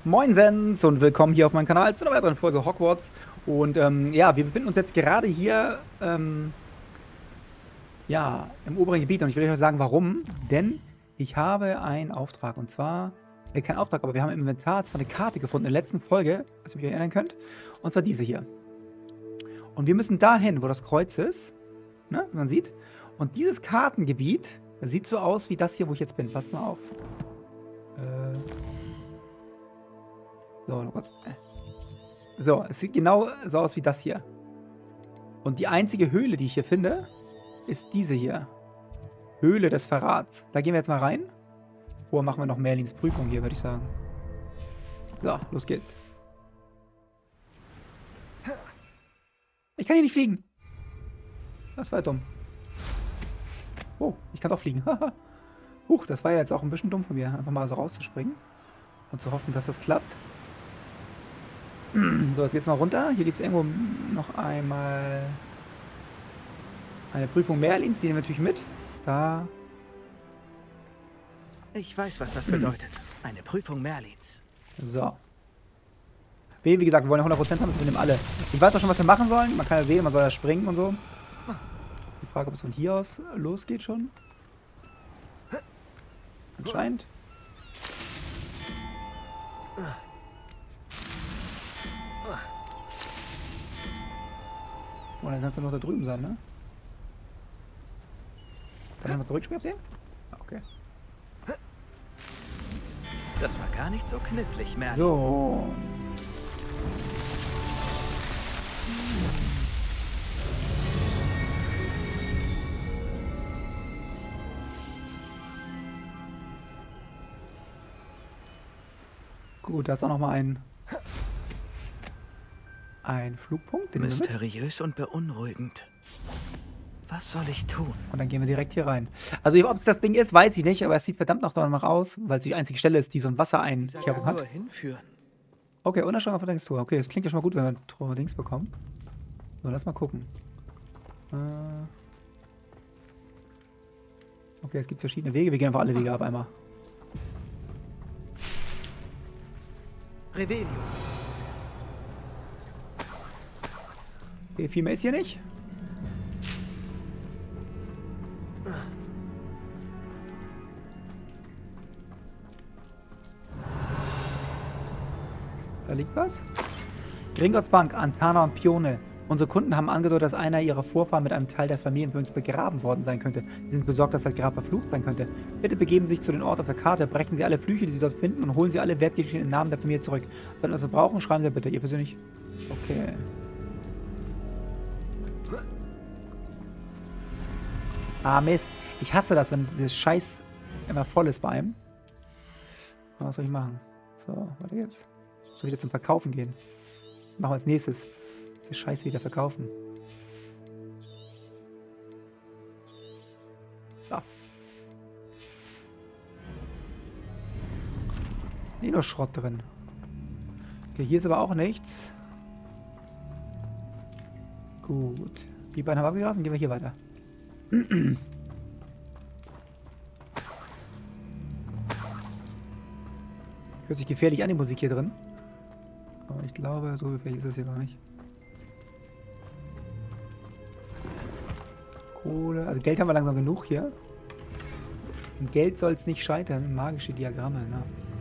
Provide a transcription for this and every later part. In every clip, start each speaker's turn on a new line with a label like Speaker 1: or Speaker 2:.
Speaker 1: Moinsens und willkommen hier auf meinem Kanal zu einer weiteren Folge Hogwarts. Und ja, wir befinden uns jetzt gerade hier ja, im oberen Gebiet und ich will euch sagen, warum. Denn ich habe einen Auftrag und zwar, kein Auftrag, aber wir haben im Inventar zwar eine Karte gefunden in der letzten Folge, was ihr euch erinnern könnt, und zwar diese hier. Und wir müssen dahin, wo das Kreuz ist, ne, wie man sieht. Und dieses Kartengebiet sieht so aus wie das hier, wo ich jetzt bin. Passt mal auf. So, noch kurz. So, es sieht genau so aus wie das hier. Und die einzige Höhle, die ich hier finde, ist diese hier. Höhle des Verrats. Da gehen wir jetzt mal rein. Vorher machen wir noch Merlins Prüfung hier, würde ich sagen. So, los geht's. Ich kann hier nicht fliegen. Das war ja dumm. Oh, ich kann doch fliegen. Huch, das war ja jetzt auch ein bisschen dumm von mir. Einfach mal so rauszuspringen. Und zu hoffen, dass das klappt. So, jetzt geht's mal runter. Hier gibt es irgendwo noch einmal eine Prüfung Merlins. Die nehmen wir natürlich mit. Da.
Speaker 2: Ich weiß, was das bedeutet. Eine Prüfung Merlins.
Speaker 1: So. Wie gesagt, wir wollen ja 100% haben, wir nehmen alle. Ich weiß doch schon, was wir machen sollen. Man kann ja sehen, man soll ja springen und so. Die Frage, ob es von hier aus losgeht schon. Anscheinend. Oh, dann kannst du noch da drüben sein, ne? Kann ich mal zurückspringen auf den? Okay.
Speaker 2: Das war gar nicht so knifflig, Merlin.
Speaker 1: So. Gut, da ist auch noch mal ein Flugpunkt. Den
Speaker 2: Mysteriös und beunruhigend. Was soll ich tun?
Speaker 1: und dann gehen wir direkt hier rein. Also, ob es das Ding ist, weiß ich nicht, aber es sieht verdammt noch danach aus, weil es die einzige Stelle ist, die so ein Wassereinkehrung hat.
Speaker 2: Nur hinführen.
Speaker 1: Okay, Unterschwang von Textur. Okay, das klingt ja schon mal gut, wenn wir Dings bekommen. So, lass mal gucken. Okay, es gibt verschiedene Wege. Wir gehen einfach alle Wege ab einmal.
Speaker 2: Revelio.
Speaker 1: Okay, viel mehr ist hier nicht. Da liegt was. Gringotts Bank, Antana und Pione. Unsere Kunden haben angedeutet, dass einer ihrer Vorfahren mit einem Teil der Familie für uns begraben worden sein könnte. Sie sind besorgt, dass das Grab verflucht sein könnte. Bitte begeben Sie sich zu den Ort auf der Karte, brechen Sie alle Flüche, die Sie dort finden und holen Sie alle Wertgegenstände im Namen der Familie zurück. Sollten wir das brauchen, schreiben Sie bitte. Ihr persönlich. Okay. Ah, Mist. Ich hasse das, wenn dieses Scheiß immer voll ist bei einem. Was soll ich machen? So, warte jetzt. Soll wieder zum Verkaufen gehen. Machen wir als nächstes. Diese Scheiße wieder verkaufen. So. Nee, nur Schrott drin. Okay, hier ist aber auch nichts. Gut. Die beiden haben wir abgegrast, gehen wir hier weiter. Hört sich gefährlich an, die Musik hier drin. Aber ich glaube, so gefährlich ist das hier gar nicht. Kohle. Also Geld haben wir langsam genug hier. Und Geld soll es nicht scheitern. Magische Diagramme, ne?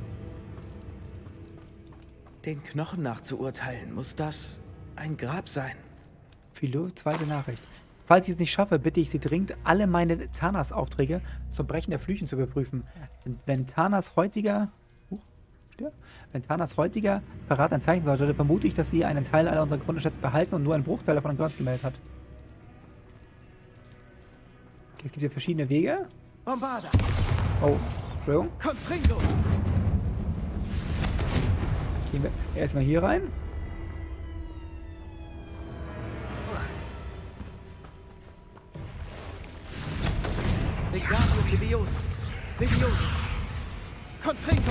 Speaker 2: Den Knochen nach zu urteilen, muss das ein Grab sein.
Speaker 1: Philo, zweite Nachricht. Falls ich es nicht schaffe, bitte ich Sie dringend, alle meine Thanas-Aufträge zum Brechen der Flüchen zu überprüfen. Wenn Thanas heutiger Verrat ein Zeichen sollte, vermute ich, dass sie einen Teil aller unserer gefundenen Schätze behalten und nur einen Bruchteil davon an Gott gemeldet hat. Okay, es gibt hier verschiedene Wege.
Speaker 2: Bombarda.
Speaker 1: Oh, Entschuldigung.
Speaker 2: Confringo.
Speaker 1: Gehen wir erstmal hier rein.
Speaker 2: Regadio Levioso. Levioso. Confringo.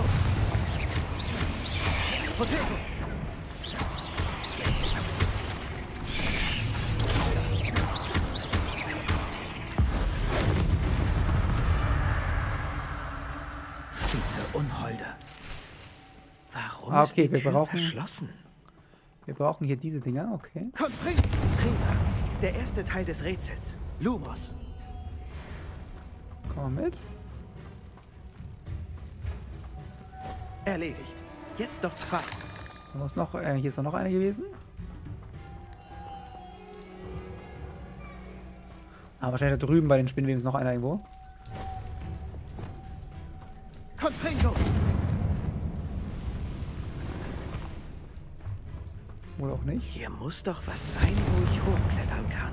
Speaker 2: Potato. Diese Unholde. Warum? Warum
Speaker 1: Ah,
Speaker 2: ist
Speaker 1: okay,
Speaker 2: die
Speaker 1: wir
Speaker 2: Tür
Speaker 1: brauchen-
Speaker 2: verschlossen?
Speaker 1: Wir brauchen hier diese Dinger, okay.
Speaker 2: Konfring! Prima. Der erste Teil des Rätsels. Lumos.
Speaker 1: Komm mal mit.
Speaker 2: Erledigt. Jetzt noch 2.
Speaker 1: Da muss noch, hier ist doch noch einer gewesen. Ah, wahrscheinlich da drüben bei den Spinnweben ist noch einer irgendwo.
Speaker 2: Confringo!
Speaker 1: Oder auch nicht.
Speaker 2: Hier muss doch was sein, wo ich hochklettern kann.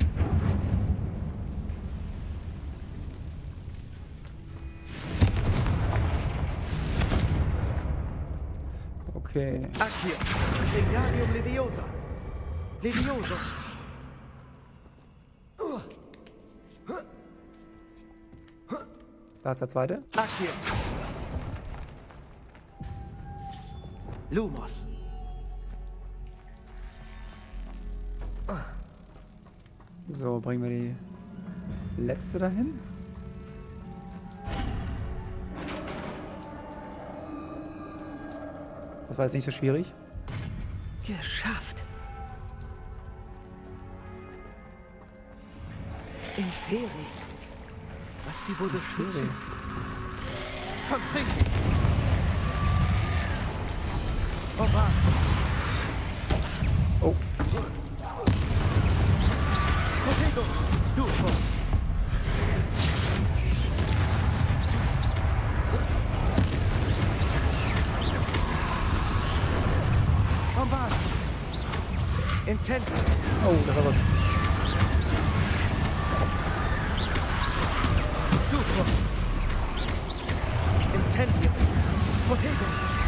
Speaker 1: Okay.
Speaker 2: Accio. Wingardium Leviosa. Levioso.
Speaker 1: Da ist der zweite.
Speaker 2: Accio. Lumos.
Speaker 1: So, bringen wir die letzte dahin. Das war jetzt nicht so schwierig.
Speaker 2: Geschafft. Inferi. Was die wohl beschützen? Confringo. Opa.
Speaker 1: Oh,
Speaker 2: Potato. Stufo. Bombard. Incendio.
Speaker 1: oh, das war was.
Speaker 2: Stufo. Incendio. Potato.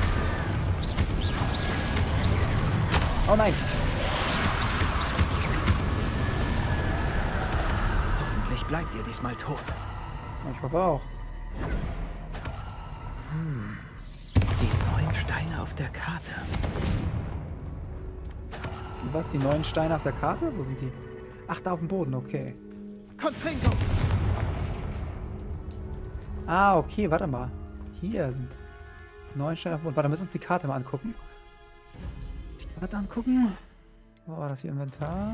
Speaker 1: Oh nein.
Speaker 2: Hoffentlich bleibt ihr diesmal tot.
Speaker 1: Ich hoffe auch.
Speaker 2: Die 9 Steine auf der Karte.
Speaker 1: Und was? Die 9 Steine auf der Karte? Wo sind die? Ach, da auf dem Boden, okay.
Speaker 2: Confringo.
Speaker 1: Ah, okay, warte mal. Hier sind 9 Steine auf dem Boden. Warte, müssen wir uns die Karte mal angucken. Die Karte angucken. Wo war das hier? Inventar?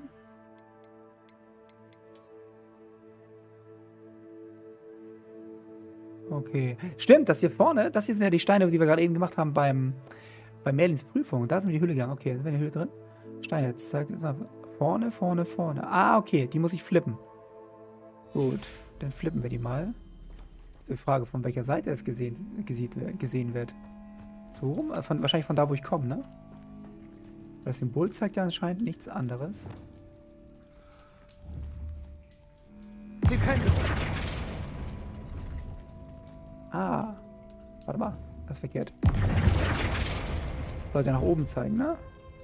Speaker 1: Okay. Stimmt, das hier vorne, das hier sind ja die Steine, die wir gerade eben gemacht haben bei Merlins Prüfung. Da sind wir in die Höhle gegangen. Okay, sind wir in der Höhle drin? Steine, jetzt zeigt es vorne, vorne, vorne. Ah, okay, die muss ich flippen. Gut, dann flippen wir die mal. Die Frage, von welcher Seite es gesehen wird. So rum? Wahrscheinlich von da, wo ich komme, ne? Das Symbol zeigt ja anscheinend nichts anderes.
Speaker 2: Flipendo.
Speaker 1: Ah, warte mal, das ist verkehrt. Sollte nach oben zeigen, ne?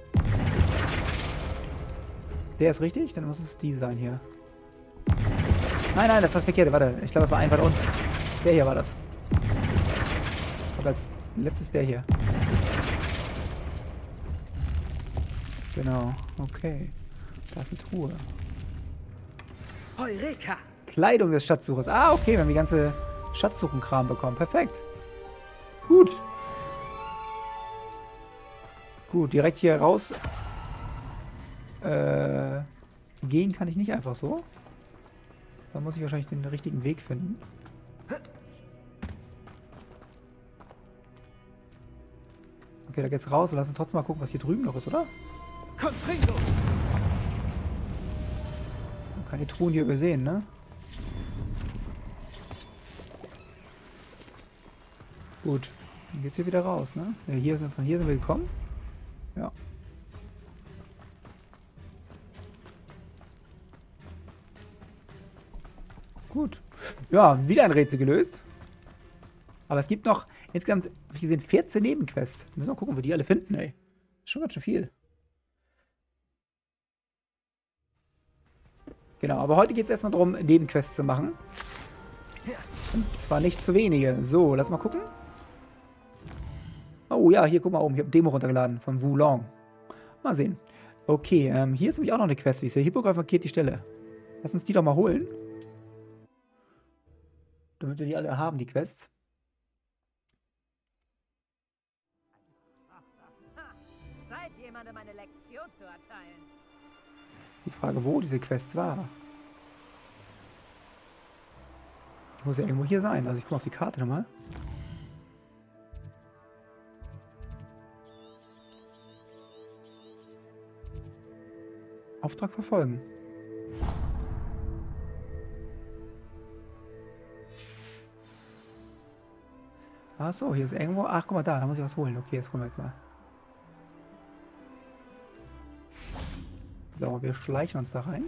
Speaker 1: Der ist richtig, dann muss es die sein hier. Nein, nein, das war verkehrt, warte, ich glaube, das war einfach unten. Der hier war das. Aber als letztes der hier. Genau, okay. Da ist eine Truhe.
Speaker 2: Heureka.
Speaker 1: Kleidung des Schatzsuchers. Ah, okay, wir haben die ganze Schatzsuchenkram bekommen. Perfekt. Gut. Gut, direkt hier raus. Gehen kann ich nicht einfach so. Da muss ich wahrscheinlich den richtigen Weg finden. Okay, da geht's raus. Lass uns trotzdem mal gucken, was hier drüben noch ist, oder?
Speaker 2: Confringo.
Speaker 1: Keine Truhen hier übersehen, ne? Gut, dann geht's hier wieder raus, ne? Ja, von hier sind wir gekommen. Ja. Gut. Ja, wieder ein Rätsel gelöst. Aber es gibt noch, insgesamt, habe ich gesehen, 14 Nebenquests. Wir müssen mal gucken, ob wir die alle finden, ey. Ist schon ganz schön viel. Genau, aber heute geht es erstmal darum, Nebenquests zu machen. Und zwar nicht zu wenige. So, lass mal gucken. Oh ja, hier, guck mal oben. Ich habe Demo runtergeladen von Wulong. Mal sehen. Okay, hier ist nämlich auch noch eine Quest, wie ich sehe. Hippogreif markiert die Stelle. Lass uns die doch mal holen. Damit wir die alle haben, die Quests.
Speaker 3: imstande, meine Lektion zu erteilen.
Speaker 1: Die Frage, wo diese Quest war. Die muss ja irgendwo hier sein. Also ich gucke auf die Karte nochmal. Auftrag verfolgen. Ach so, hier ist irgendwo... Ach, guck mal da muss ich was holen. Okay, jetzt holen wir jetzt mal. So, wir schleichen uns da rein.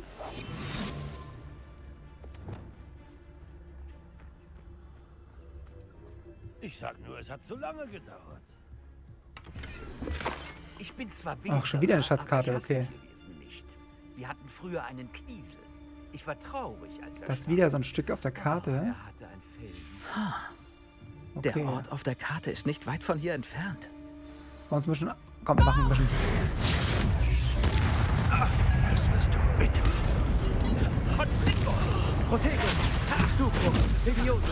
Speaker 4: Ich sag nur, es hat zu lange gedauert.
Speaker 5: Ich bin zwar
Speaker 1: Ach, schon wieder eine
Speaker 5: Wilderer,
Speaker 1: Schatzkarte,
Speaker 5: aber ich hasse
Speaker 1: okay.
Speaker 5: Tierwesen nicht. Wir hatten früher einen Kniesel. Ich war traurig, als er
Speaker 1: Das ist
Speaker 5: starb.
Speaker 1: wieder so ein Stück auf der Karte.
Speaker 5: Er hatte ein Fell.
Speaker 1: Okay.
Speaker 2: Der Ort auf der Karte ist nicht weit von hier entfernt.
Speaker 1: Wollen wir uns ein bisschen... Komm, wir machen ein bisschen...
Speaker 4: Das wirst du mit.
Speaker 2: Protego! Stupro! Levioso!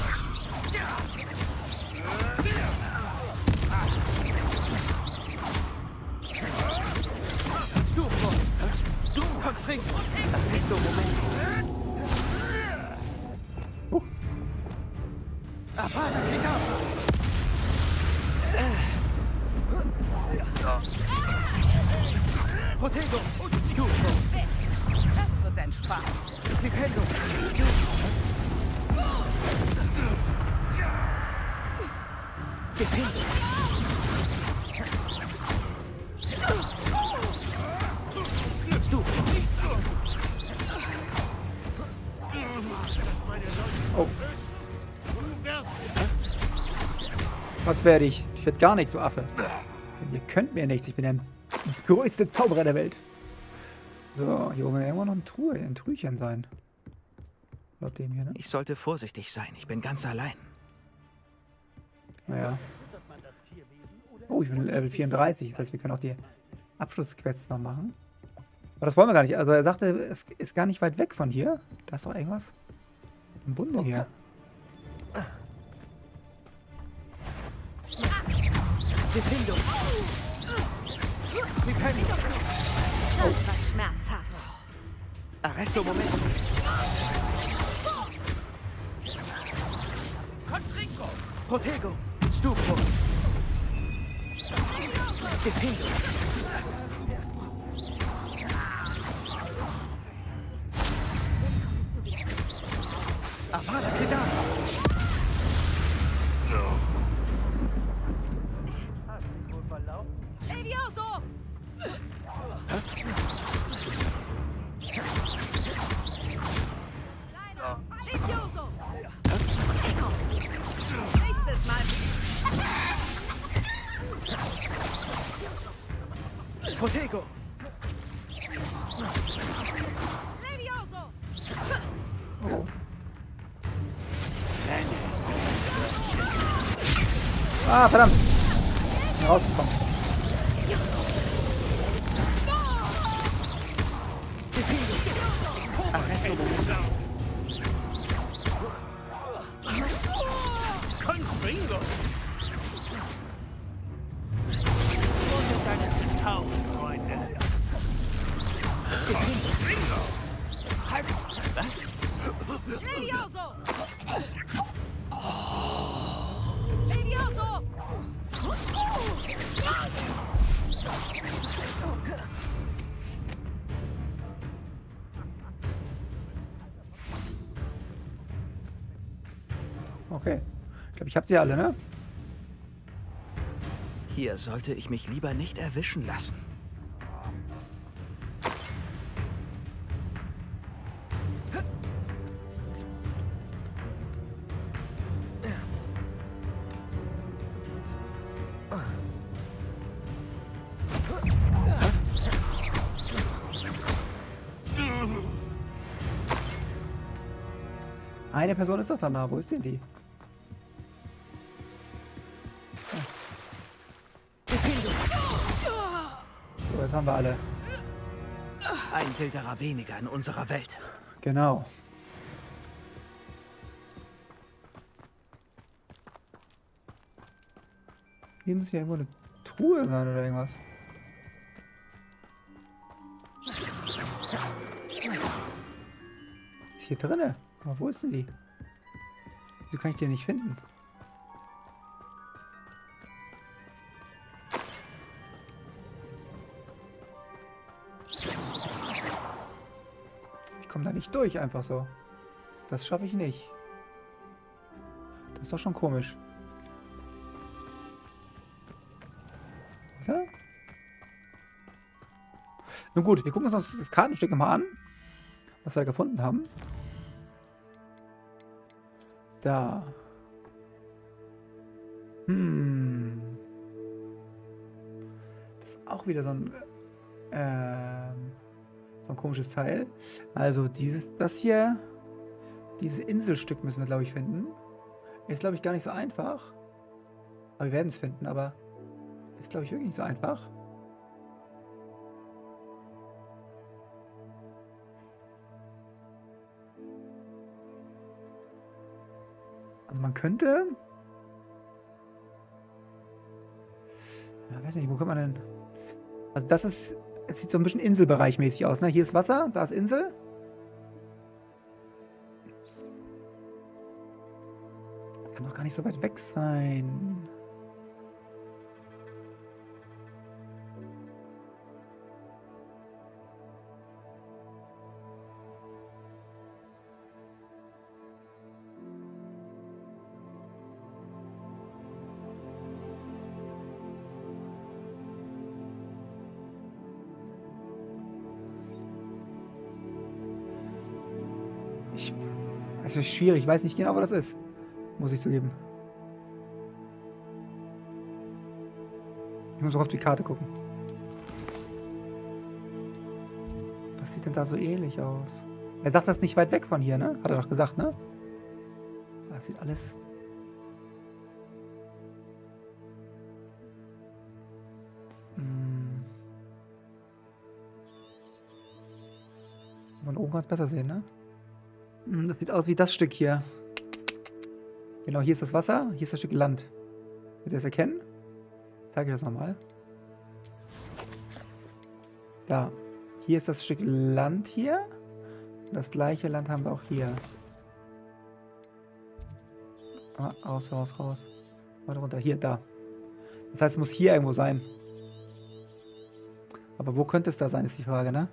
Speaker 2: Stupro! Du Consingo! Arresto Momento! Avada Kedavra! Protego! Stupro!
Speaker 3: Das wird ein Spaß.
Speaker 2: Flipendo! Defindo! Stupro!
Speaker 1: Oh. Was werde ich? Ich werde gar nichts, so Affe. Ihr könnt mir nichts. Ich bin der größte Zauberer der Welt. So, hier oben irgendwo noch eine Truhe, ein Trüchen sein. Laut dem hier, ne?
Speaker 2: Ich sollte vorsichtig sein. Ich bin ganz allein.
Speaker 1: Naja. Oh, ich bin Level 34. Das heißt, wir können auch die Abschlussquests noch machen. Aber das wollen wir gar nicht. Also er sagte, es ist gar nicht weit weg von hier. Da ist doch irgendwas im Bunde hier.
Speaker 2: Defindo! Flipendo!
Speaker 3: Das war schmerzhaft.
Speaker 2: Arresto Momento! Protego! Stupro! Defindo! Avada Kedavra!
Speaker 3: Levioso! Levioso! Protego! Nächstes Mal.
Speaker 2: Protego!
Speaker 3: Levioso!
Speaker 1: Oh. Ah, verdammt! Bin rausgekommen.
Speaker 2: Arresto Momento!
Speaker 4: Confringo! Freunde.
Speaker 2: Was?
Speaker 3: Levioso! Levioso!
Speaker 1: Okay. Ich glaube, ich habe sie alle, ne?
Speaker 2: Hier sollte ich mich lieber nicht erwischen lassen.
Speaker 1: Eine Person ist doch da. Wo ist denn die? So, jetzt haben wir alle.
Speaker 2: Ein Wilderer weniger in unserer Welt.
Speaker 1: Genau. Hier muss ja irgendwo eine Truhe sein oder irgendwas. ist hier drinne. Aber wo ist denn die? Wieso kann ich die nicht finden? Ich komme da nicht durch, einfach so. Das schaffe ich nicht. Das ist doch schon komisch. Oder? Nun gut, wir gucken uns das Kartenstück nochmal an. Was wir gefunden haben. Da. Das ist auch wieder so ein komisches Teil. Also das hier, dieses Inselstück müssen wir, glaube ich, finden. Ist, glaube ich, gar nicht so einfach. Aber wir werden es finden, aber ist, glaube ich, wirklich nicht so einfach. Also man könnte... Ja, weiß nicht, wo kommt man denn... Also das ist... Es sieht so ein bisschen Inselbereich-mäßig aus, ne? Hier ist Wasser, da ist Insel. Kann doch gar nicht so weit weg sein. Es ist schwierig, ich weiß nicht genau, wo das ist. Muss ich zugeben. Ich muss auch auf die Karte gucken. Was sieht denn da so ähnlich aus? Er sagt, das ist nicht weit weg von hier, ne? Hat er doch gesagt, ne? Das sieht alles... Von oben kann es besser sehen, ne? Das sieht aus wie das Stück hier. Genau, hier ist das Wasser, hier ist das Stück Land. Könnt ihr das erkennen? Ich zeige euch das nochmal. Da. Hier ist das Stück Land hier. Und das gleiche Land haben wir auch hier. Ah, raus. Warte runter. Hier, da. Das heißt, es muss hier irgendwo sein. Aber wo könnte es da sein, ist die Frage, ne?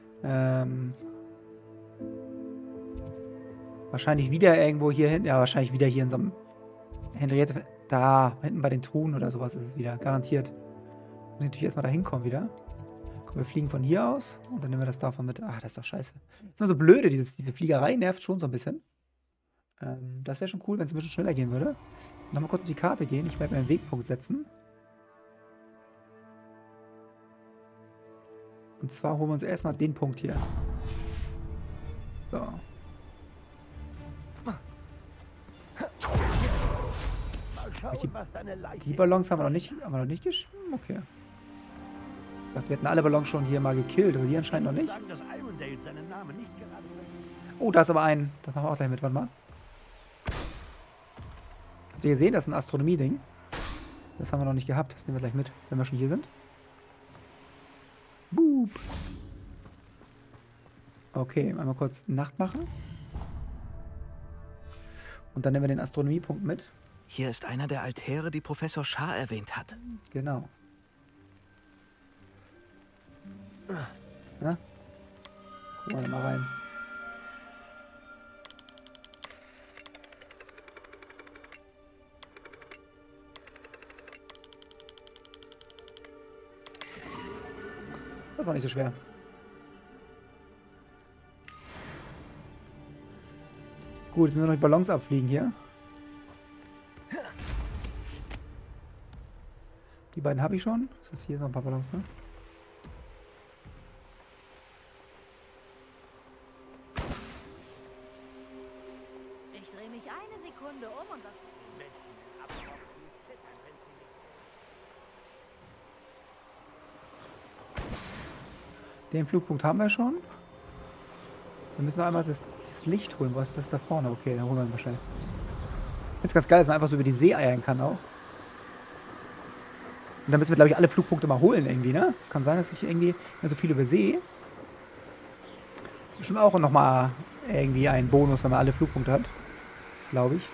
Speaker 1: Wahrscheinlich wieder irgendwo hier hinten. Ja, wahrscheinlich wieder hier in so einem Henriette. Da, hinten bei den Truhen oder sowas ist es wieder. Garantiert. Muss ich natürlich erstmal da hinkommen wieder. Komm, wir fliegen von hier aus und dann nehmen wir das davon mit. Ah, das ist doch scheiße. Das ist immer so blöde, diese Fliegerei nervt schon so ein bisschen. Das wäre schon cool, wenn es ein bisschen schneller gehen würde. Nochmal kurz auf die Karte gehen. Ich werde mir einen Wegpunkt setzen. Und zwar holen wir uns erstmal den Punkt hier. So. Die Ballons haben wir noch nicht geschwommen? Okay. Ich dachte, wir hätten alle Ballons schon hier mal gekillt, aber die anscheinend noch nicht. Oh, da ist aber ein. Das machen wir auch gleich mit. Warte mal. Habt ihr gesehen? Das ist ein Astronomie-Ding. Das haben wir noch nicht gehabt. Das nehmen wir gleich mit, wenn wir schon hier sind. Boop. Okay, einmal kurz Nacht machen. Und dann nehmen wir den Astronomiepunkt mit.
Speaker 2: Hier ist einer der Altäre, die Professor Shah erwähnt hat.
Speaker 1: Genau. Na? Gucken wir mal rein. Das war nicht so schwer. Gut, jetzt müssen wir noch die Ballons abfliegen hier. Die beiden habe ich schon. Das ist hier noch ein paar Ballons, ne?
Speaker 3: Ich drehe mich eine Sekunde um und das...
Speaker 1: Den Flugpunkt haben wir schon. Wir müssen noch einmal das Licht holen. Was ist das da vorne? Okay, dann holen wir mal schnell. Jetzt ganz geil, dass man einfach so über die See eiern kann auch. Und dann müssen wir, glaube ich, alle Flugpunkte mal holen irgendwie, ne? Es kann sein, dass ich irgendwie mehr so viel übersehe. Das ist bestimmt auch nochmal irgendwie einen Bonus, wenn man alle Flugpunkte hat. Glaube ich.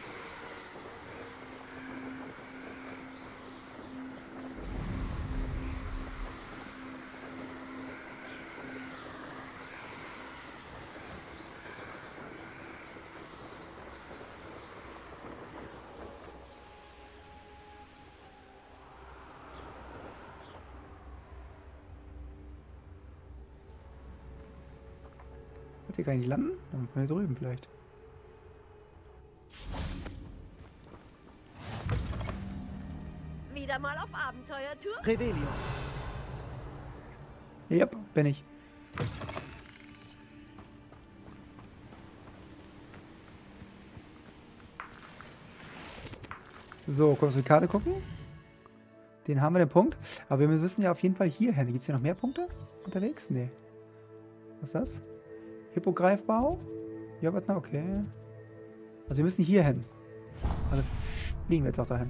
Speaker 1: Hier kann ich nicht landen? Dann können wir drüben vielleicht.
Speaker 6: Wieder mal auf Abenteuertour?
Speaker 2: Revelio.
Speaker 1: Ja, bin ich. So, kurz auf die Karte gucken. Den haben wir, den Punkt. Aber wir müssen ja auf jeden Fall hier hin. Gibt es hier noch mehr Punkte unterwegs? Nee. Was ist das? Hippogreifbau? Ja, warte, na, okay. Also wir müssen hier hin. Also fliegen wir jetzt auch dahin.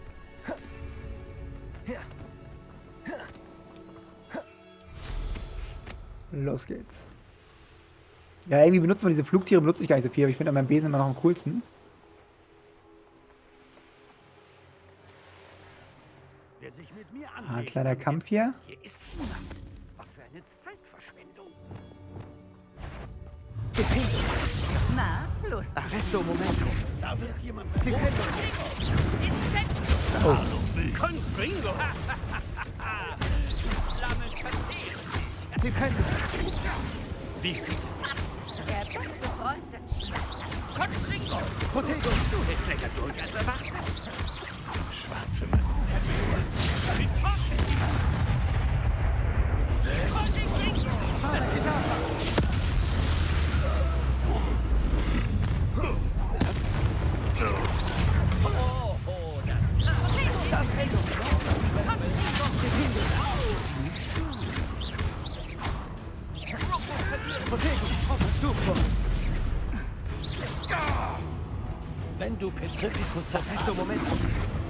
Speaker 1: Los geht's. Ja, irgendwie benutzen wir diese Flugtiere, benutze ich gar nicht so viel, aber ich finde an meinem Besen immer noch am coolsten.
Speaker 4: Wer sich mit mir
Speaker 1: Ein kleiner Kampf hier.
Speaker 5: Hier ist niemand. Was für eine Zeitverschwendung.
Speaker 3: Na, Lust.
Speaker 2: Arresto Momento.
Speaker 4: Da wird jemand sein
Speaker 1: Oh.
Speaker 4: Confringo.
Speaker 5: Flammen verzehren.
Speaker 2: Depende.
Speaker 4: Wie viel?
Speaker 6: Der beste Freund des
Speaker 5: Confringo.
Speaker 2: Protego.
Speaker 5: Du hältst länger durch als erwartet.
Speaker 4: Schwarze Mann.
Speaker 5: Mit Forschung.
Speaker 4: Wenn du Petrificus Arresto
Speaker 2: Momento.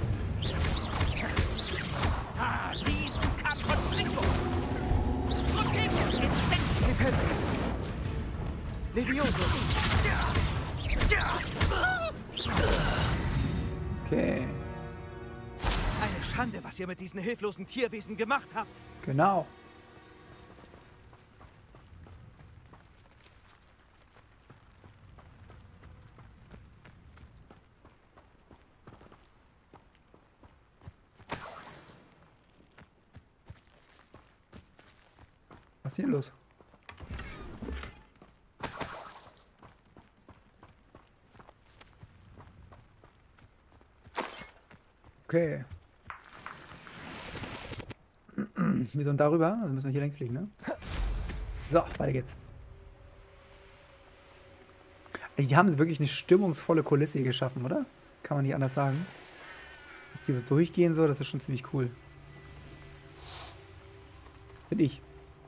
Speaker 5: Ah, diesen Kampf von Confringo. Protego. Insekt.
Speaker 2: Depende. Levioso.
Speaker 1: Okay.
Speaker 2: Eine Schande, was ihr mit diesen hilflosen Tierwesen gemacht habt.
Speaker 1: Genau. Was ist hier los? Okay. Wir sind darüber, also müssen wir hier längs fliegen, ne? So, weiter geht's. Die haben wirklich eine stimmungsvolle Kulisse hier geschaffen, oder? Kann man nicht anders sagen. Hier so durchgehen so, das ist schon ziemlich cool. Finde ich.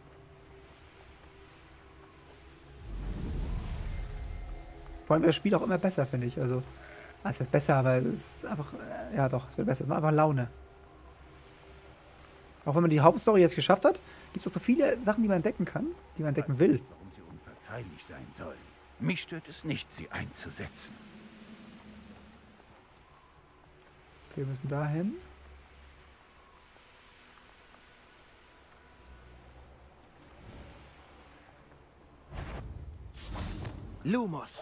Speaker 1: Vor allem wird das Spiel auch immer besser, finde ich. Also, es ist besser, aber es ist einfach, ja doch, es wird besser. Es macht einfach Laune. Auch wenn man die Hauptstory jetzt geschafft hat, gibt es auch so viele Sachen, die man entdecken kann, die man entdecken will.
Speaker 7: Warum sie unverzeihlich sein sollen. Mich stört es nicht, sie einzusetzen.
Speaker 1: Okay, wir müssen dahin.
Speaker 2: Lumos.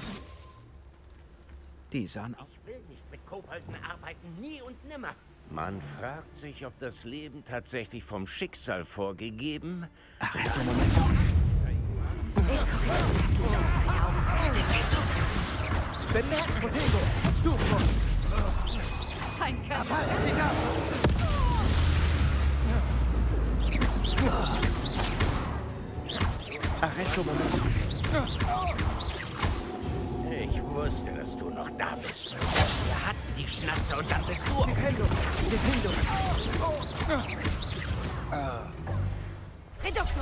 Speaker 2: Die sahen aus.
Speaker 5: Ich will nicht mit Kobolden arbeiten, nie und nimmer.
Speaker 8: Man fragt sich, ob das Leben tatsächlich vom Schicksal vorgegeben.
Speaker 2: Arresto Momento. Bemerkt, Protego. Stufo.
Speaker 3: Kein Kampf.
Speaker 2: Arresto Momento.
Speaker 8: Ich wusste, dass du noch da bist.
Speaker 5: Wir hatten die Schnatze und dann bist du.
Speaker 2: Dependo. Dependo.
Speaker 3: Reducto.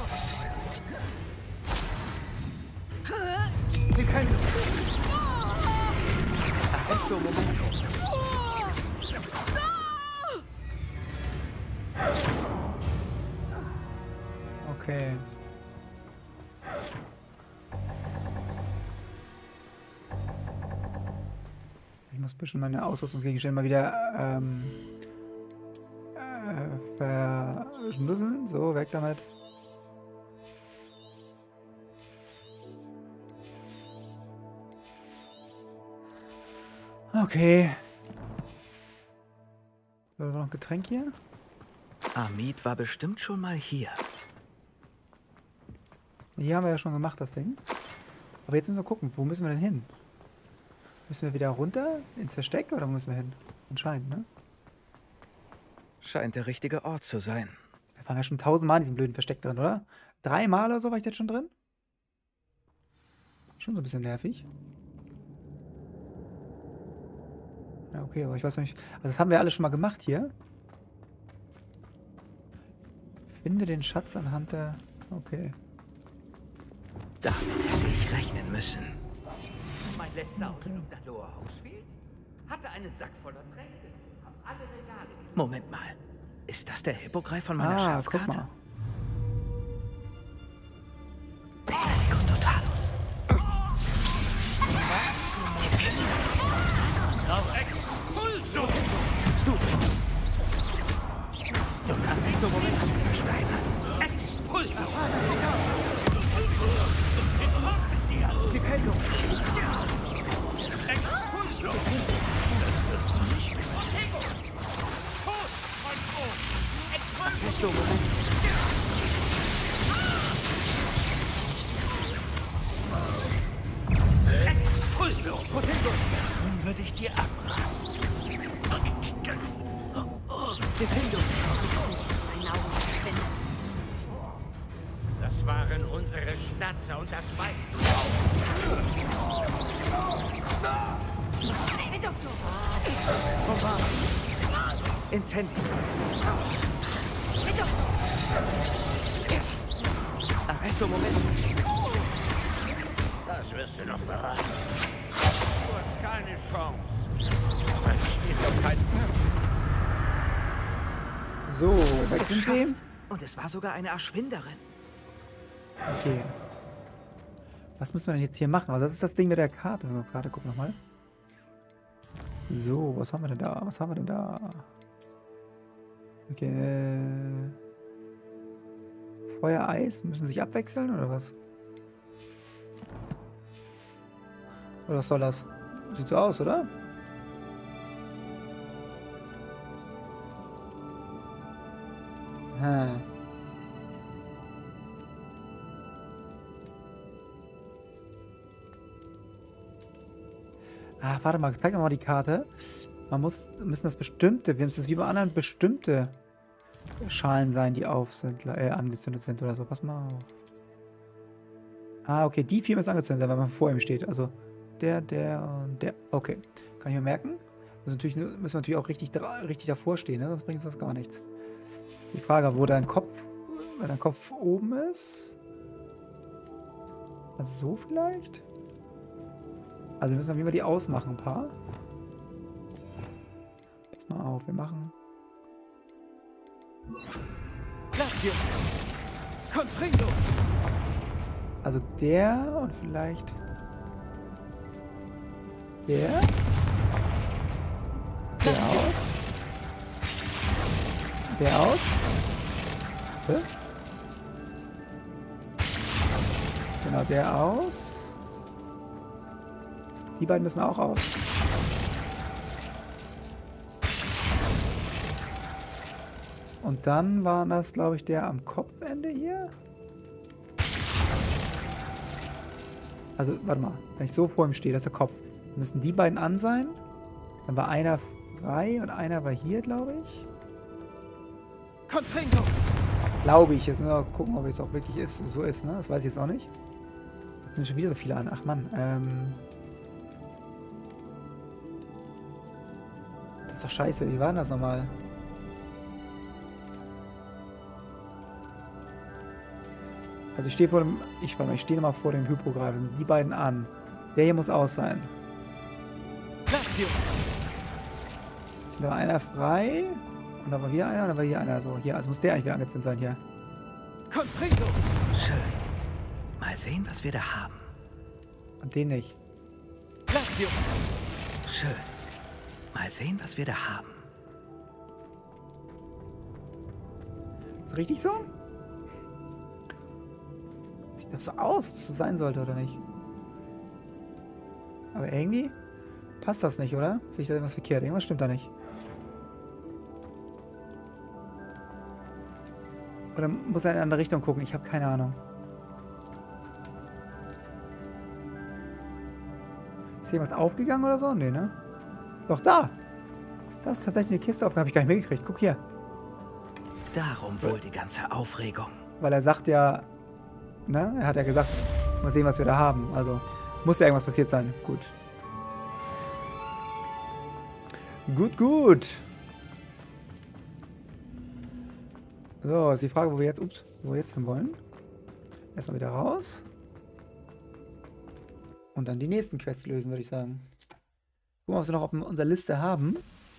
Speaker 2: Dependo. Arresto Momento.
Speaker 1: Okay. muss bestimmt meine Ausrüstungsgegenstände mal wieder verschnüffeln. So, weg damit. Okay. So, noch ein Getränk hier?
Speaker 2: Amit war bestimmt schon mal hier.
Speaker 1: Hier haben wir ja schon gemacht, das Ding. Aber jetzt müssen wir gucken, wo müssen wir denn hin? Müssen wir wieder runter ins Versteck oder wo müssen wir hin? Anscheinend, ne?
Speaker 2: Scheint der richtige Ort zu sein.
Speaker 1: Wir waren ja schon 1000-mal in diesem blöden Versteck drin, oder? 3-mal oder so war ich jetzt schon drin? Schon so ein bisschen nervig. Ja, okay, aber ich weiß noch nicht. Also das haben wir alles schon mal gemacht hier. Finde den Schatz anhand der... Okay.
Speaker 2: Damit hätte ich rechnen müssen.
Speaker 5: Mein letzter Ausflug nach Lower Hogsfield hatte einen Sack voller Tränke. Hab alle Regale geleert.
Speaker 2: Moment mal. Ist das der Hippogreif von meiner Schatzkarte?
Speaker 1: Guck mal.
Speaker 2: Petrificus Totalus. Du kannst dich nur Moment versteinern.
Speaker 4: Stipendum. Das wirst du nicht mehr. Nun würde ich dir abraten.
Speaker 8: Das waren unsere Schnatzer und das weißt du auch.
Speaker 2: Incendio. Arresto, Moment.
Speaker 8: Das wirst du noch beraten. Du hast keine Chance. Das steht doch kein
Speaker 1: So, weg sind wir.
Speaker 2: Und es war sogar eine Erschwinderin.
Speaker 1: Okay. Was müssen wir denn jetzt hier machen? Also das ist das Ding mit der Karte. Wenn wir gerade gucken nochmal. So, was haben wir denn da? Was haben wir denn da? Okay. Feuer, Eis. Müssen sich abwechseln oder was? Oder was soll das? Sieht so aus, oder? Hm. Ah, warte mal, zeig doch mal die Karte. Müssen das bestimmte, wir müssen es wie bei anderen bestimmte Schalen sein, die angezündet sind oder so. Pass mal auf. Ah, okay, die 4 müssen angezündet sein, weil man vor ihm steht. Also der und der. Okay, kann ich mir merken. Müssen wir natürlich auch richtig davor stehen, ne? Sonst bringt uns das gar nichts. Die Frage, wo dein Kopf oben ist. Also so vielleicht? Also wir müssen auf jeden Fall die ausmachen, ein paar. Pass mal auf, wir machen... Also der und vielleicht... Der aus. Der aus. Hä? Genau, der aus. Die beiden müssen auch aus. Und dann war das, glaube ich, der am Kopfende hier. Also, warte mal. Wenn ich so vor ihm stehe, das ist der Kopf. Dann müssen die beiden an sein. Dann war einer frei und einer war hier, glaube ich. Glaube ich. Jetzt müssen wir mal gucken, ob es auch wirklich so ist, ne? Das weiß ich jetzt auch nicht. Es sind schon wieder so viele an. Ach Mann. Das ist doch scheiße. Wie war denn das nochmal? Also ich stehe vor dem... Ich stehe nochmal vor dem Hippogreifen. Die beiden an. Der hier muss aus sein. Da war einer frei. Und da war hier einer, und da war hier einer. So, hier. Also muss der eigentlich wieder angezündet sein hier.
Speaker 2: Schön. Mal sehen, was wir da haben.
Speaker 1: Und den nicht.
Speaker 2: Schön. Mal sehen, was wir da haben.
Speaker 1: Ist das richtig so? Sieht doch so aus, dass es so sein sollte, oder nicht? Aber irgendwie passt das nicht, oder? Sehe ich da irgendwas verkehrt? Irgendwas stimmt da nicht. Oder muss er in eine andere Richtung gucken? Ich habe keine Ahnung. Ist hier was aufgegangen oder so? Nee, ne? Doch, da! Das ist tatsächlich eine Kiste auf, habe ich gar nicht mitgekriegt. Guck hier.
Speaker 2: Darum wohl die ganze Aufregung.
Speaker 1: Weil er sagt ja, ne? Er hat ja gesagt, mal sehen, was wir da haben. Also muss ja irgendwas passiert sein. Gut. Gut, gut. So, ist die Frage, wo wir jetzt hin wollen. Erstmal wieder raus. Und dann die nächsten Quests lösen, würde ich sagen. Gucken wir, was wir noch auf unserer Liste haben.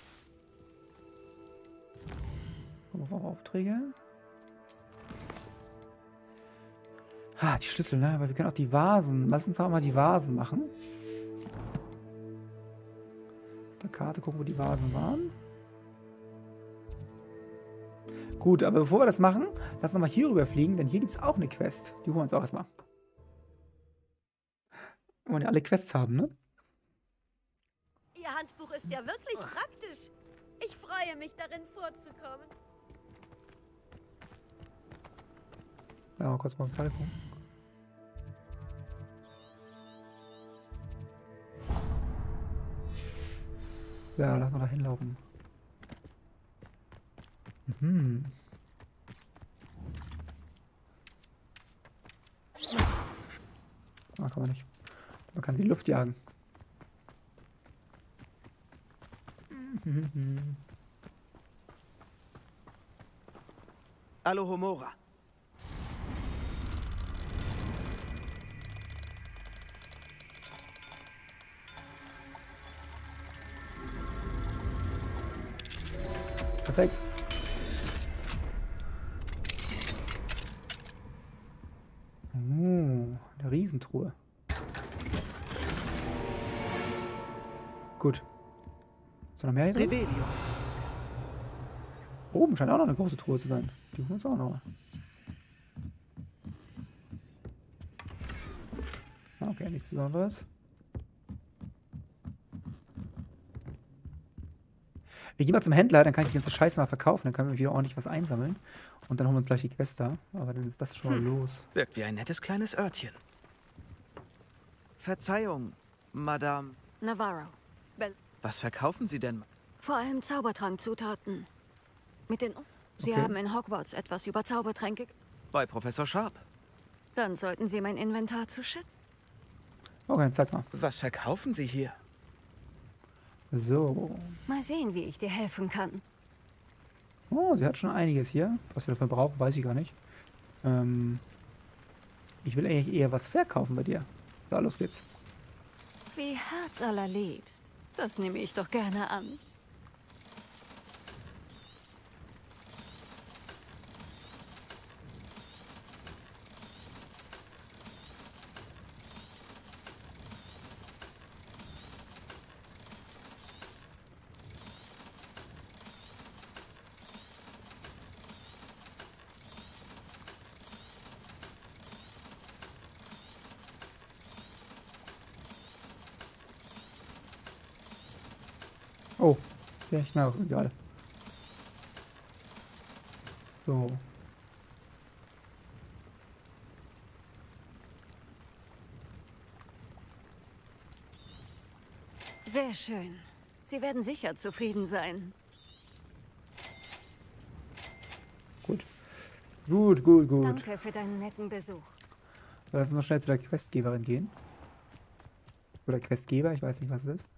Speaker 1: Gucken wir auf Aufträge. Ah, die Schlüssel, ne? Aber wir können auch die Vasen. Lass uns auch mal die Vasen machen. Auf der Karte gucken, wo die Vasen waren. Gut, aber bevor wir das machen, lass uns mal hier rüber fliegen, denn hier gibt es auch eine Quest. Die holen wir uns auch erstmal. Wir wollen ja alle Quests haben, ne?
Speaker 6: Ihr Handbuch ist ja wirklich praktisch. Ich freue mich, darin vorzukommen.
Speaker 1: Ja, mal kurz mal gucken. Ja, lass mal da hinlaufen. Mhm. Ah, kann man nicht. Man kann die Luft jagen.
Speaker 2: Alohomora.
Speaker 1: Perfekt. Eine Riesentruhe. Gut. Ist da noch mehr hier drin?
Speaker 2: Revelio.
Speaker 1: Oben scheint auch noch eine große Truhe zu sein. Die holen wir uns auch noch. Okay, nichts Besonderes. Wir gehen mal zum Händler, dann kann ich die ganze Scheiße mal verkaufen. Dann können wir wieder ordentlich was einsammeln. Und dann holen wir uns gleich die Quest da. Aber dann ist das schon mal los.
Speaker 2: Wirkt wie ein nettes kleines Örtchen. Verzeihung, Madame.
Speaker 3: Navarro.
Speaker 2: Was verkaufen Sie denn?
Speaker 3: Vor allem Zaubertrankzutaten. Sie
Speaker 1: Okay.
Speaker 3: haben in Hogwarts etwas über Zaubertränke.
Speaker 2: Bei Professor Sharp.
Speaker 3: Dann sollten Sie mein Inventar zu schätzen.
Speaker 1: Okay, zeig mal.
Speaker 2: Was verkaufen Sie hier?
Speaker 1: So.
Speaker 3: Mal sehen, wie ich dir helfen kann.
Speaker 1: Oh, sie hat schon einiges hier. Was wir dafür brauchen, weiß ich gar nicht. Ich will eigentlich eher was verkaufen bei dir. So, los geht's.
Speaker 3: Wie herzallerliebst. Das nehme ich doch gerne an.
Speaker 1: Oh, ja, ich na, egal. So.
Speaker 3: Sehr schön. Sie werden sicher zufrieden sein.
Speaker 1: Gut. Gut, gut, gut.
Speaker 3: Danke für deinen netten Besuch.
Speaker 1: Lass uns noch schnell zu der Questgeberin gehen. Oder Questgeber, ich weiß nicht, was es ist.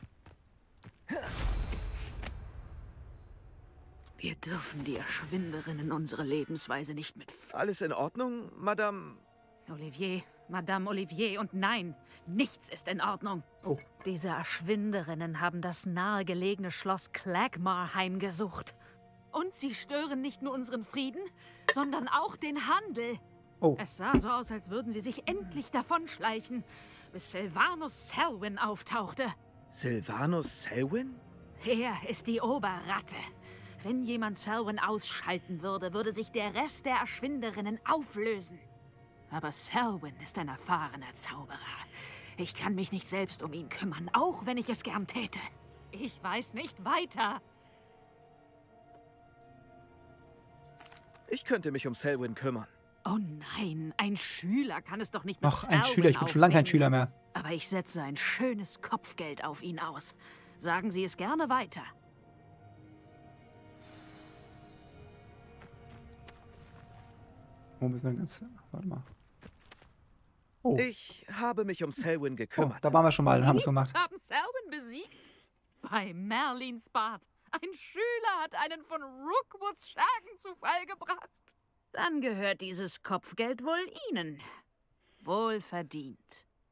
Speaker 9: Wir dürfen die Erschwinderinnen unsere Lebensweise nicht mit...
Speaker 2: Alles in Ordnung, Madame?
Speaker 9: Olivier, Madame Olivier, und nein, nichts ist in Ordnung.
Speaker 1: Oh.
Speaker 9: Diese Erschwinderinnen haben das nahegelegene Schloss Clagmar heimgesucht. Und sie stören nicht nur unseren Frieden, sondern auch den Handel.
Speaker 1: Oh.
Speaker 9: Es sah so aus, als würden sie sich endlich davonschleichen, bis Sylvanus Selwyn auftauchte.
Speaker 2: Sylvanus Selwyn?
Speaker 9: Er ist die Oberratte. Wenn jemand Selwyn ausschalten würde, würde sich der Rest der Erschwinderinnen auflösen. Aber Selwyn ist ein erfahrener Zauberer. Ich kann mich nicht selbst um ihn kümmern, auch wenn ich es gern täte. Ich weiß nicht weiter.
Speaker 2: Ich könnte mich um Selwyn kümmern.
Speaker 9: Oh nein, ein Schüler kann es doch nicht mit
Speaker 1: Noch ein
Speaker 9: Selwyn
Speaker 1: Schüler, ich bin schon lange kein
Speaker 9: aufnehmen.
Speaker 1: Schüler mehr.
Speaker 9: Aber ich setze ein schönes Kopfgeld auf ihn aus. Sagen Sie es gerne weiter.
Speaker 1: Wo müssen wir ganz... Warte mal. Oh,
Speaker 2: Ich habe mich um Selwyn
Speaker 1: oh,
Speaker 2: gekümmert.
Speaker 1: da waren wir schon mal und haben es gemacht.
Speaker 9: Haben Selwyn besiegt? Bei Merlins Bad. Ein Schüler hat einen von Rookwoods Schergen zu Fall gebracht. Dann gehört dieses Kopfgeld wohl Ihnen. Wohlverdient.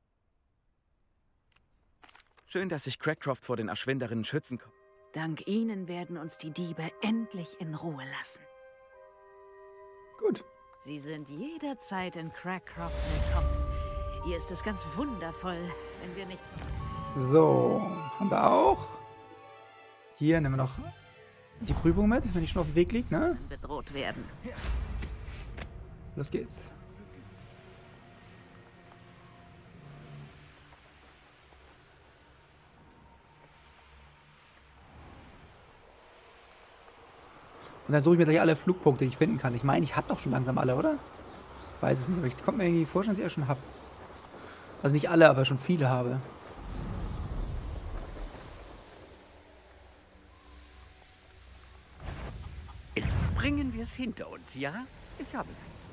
Speaker 2: Schön, dass sich Cragcroft vor den Erschwinderinnen schützen kann.
Speaker 9: Dank Ihnen werden uns die Diebe endlich in Ruhe lassen.
Speaker 1: Gut.
Speaker 9: Sie sind jederzeit in Cragcroft willkommen. Hier ist es ganz wundervoll, wenn wir nicht...
Speaker 1: So, haben wir auch. Hier nehmen wir noch die Prüfung mit, wenn die schon auf dem Weg liegt, ne?
Speaker 9: bedroht werden.
Speaker 1: Los geht's. Und dann suche ich mir gleich alle Flugpunkte, die ich finden kann. Ich meine, ich habe doch schon langsam alle, oder? Weiß es nicht, aber ich konnte mir irgendwie vorstellen, dass ich ja schon habe. Also nicht alle, aber schon viele habe.
Speaker 5: Bringen wir es hinter uns, ja? Ich habe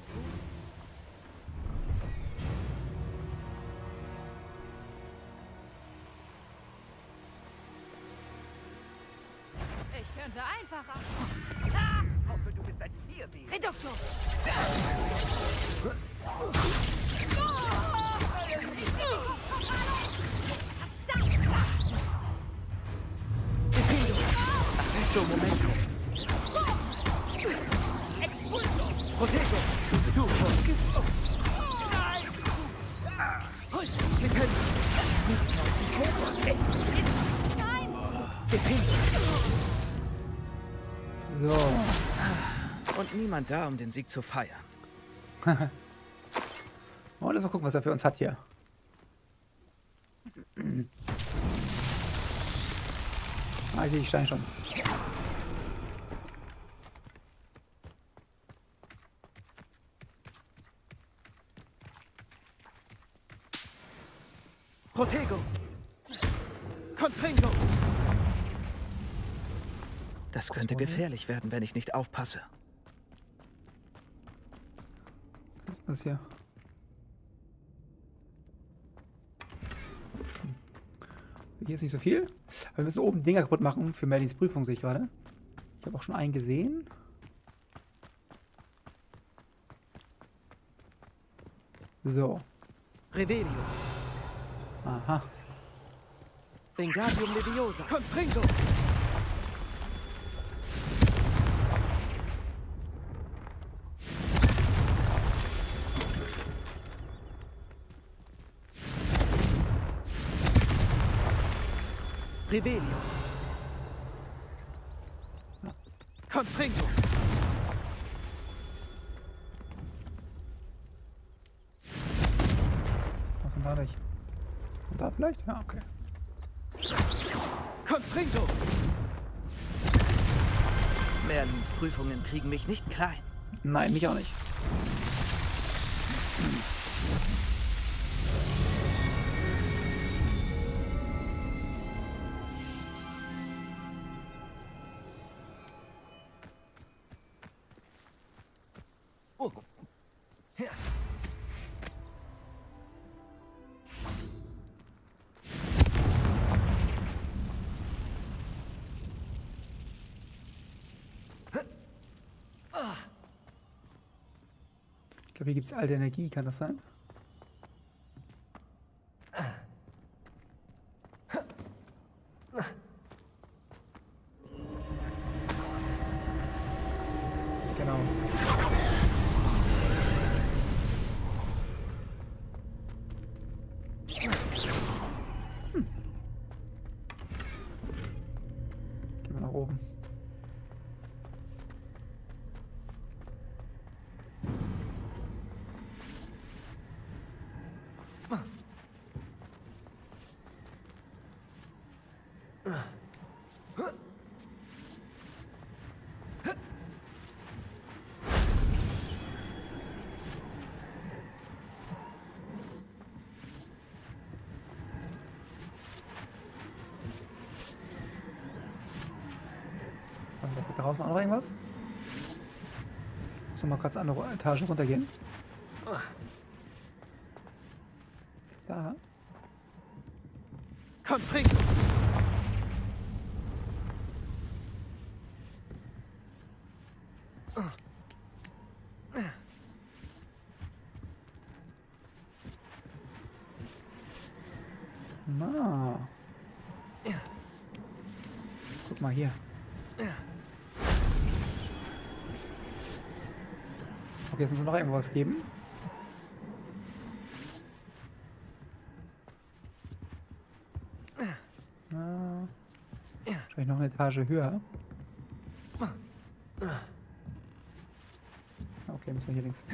Speaker 9: Ich könnte einfacher...
Speaker 5: Ich hoffe, du bist ein Tierwesen.
Speaker 9: Reduktion!
Speaker 2: Arresto Momento. Protego. Du.
Speaker 1: So.
Speaker 2: Und niemand da, um den Sieg zu feiern.
Speaker 1: Oh, lass mal gucken, was er für uns hat hier. Ah, ich sehe die Steine schon.
Speaker 2: Protego. Confringo. Das könnte gefährlich werden, wenn ich nicht aufpasse.
Speaker 1: Was ist das hier? Hier ist nicht so viel. Aber wir müssen oben Dinger kaputt machen für Merlins Prüfung, sehe ich gerade. Ich habe auch schon einen gesehen. So.
Speaker 2: Revelio.
Speaker 1: Aha.
Speaker 2: Wingardium Leviosa. Confringo. Revelio. Confringo.
Speaker 1: Was denn da nicht? Und da vielleicht? Ja, okay.
Speaker 2: Confringo. Merlins Prüfungen kriegen mich nicht klein.
Speaker 1: Nein, mich auch nicht. Ich glaube, hier gibt es alte Energie, kann das sein? Genau. oben. Was ist da draußen auch noch irgendwas? Muss noch mal kurz eine andere Etage runtergehen. Da.
Speaker 2: Komm, trink!
Speaker 1: Na. Guck mal hier. Okay, jetzt müssen wir noch irgendwas geben. Wahrscheinlich noch eine Etage höher. Okay, müssen wir hier links.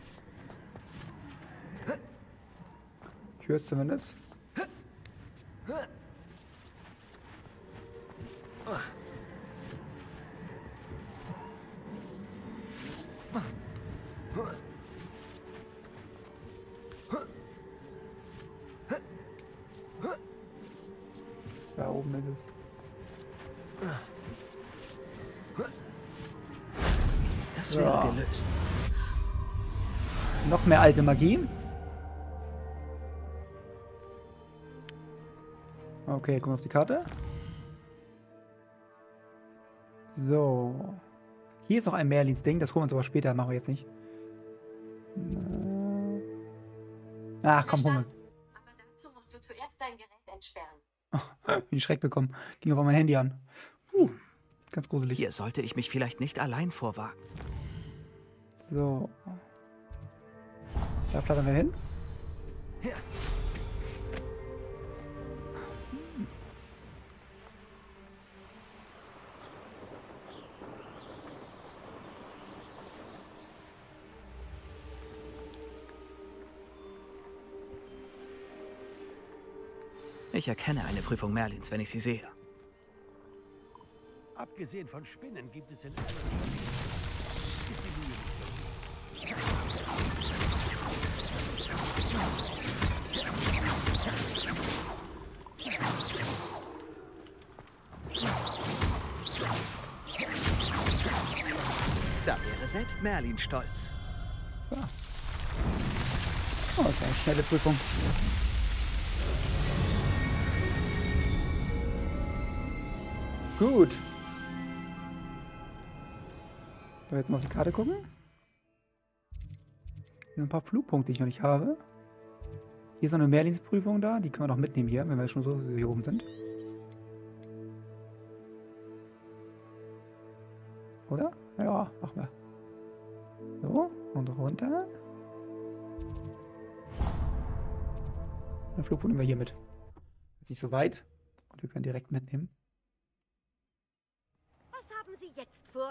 Speaker 1: Ich höre es zumindest. Da oben ist es.
Speaker 2: Das wäre gelöst.
Speaker 1: Noch mehr alte Magie. Okay, gucken wir auf die Karte. So. Hier ist noch ein Merlins-Ding. Das holen wir uns aber später. Machen wir jetzt nicht. Ach, komm, holen wir.
Speaker 10: Aber dazu musst du zuerst dein Gerät entsperren.
Speaker 1: Wie Schreck bekommen. Ging aber mein Handy an. Ganz gruselig.
Speaker 2: Hier sollte ich mich vielleicht nicht allein vorwagen.
Speaker 1: So. Da flattern wir hin.
Speaker 2: Ja. Ich erkenne eine Prüfung Merlins, wenn ich sie sehe.
Speaker 4: Abgesehen von Spinnen gibt es in allen
Speaker 2: Da wäre selbst Merlin stolz.
Speaker 1: Ja. Oh, das war eine schnelle Prüfung. Gut. So, jetzt mal auf die Karte gucken. Hier sind ein paar Flugpunkte, die ich noch nicht habe. Hier ist noch eine Merlins-Prüfung da. Die können wir noch mitnehmen hier, wenn wir schon so hier oben sind. Oder? Ja, machen wir. So, und runter. Den Flugpunkt nehmen wir hier mit. Ist nicht so weit. Und wir können direkt mitnehmen.
Speaker 6: Was haben Sie jetzt vor?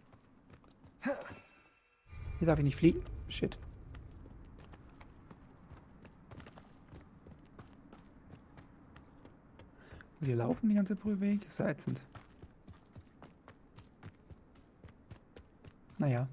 Speaker 1: Hier darf ich nicht fliegen. Shit. Und wir laufen die ganze Prüfweg. Das ist ja ätzend. Naja.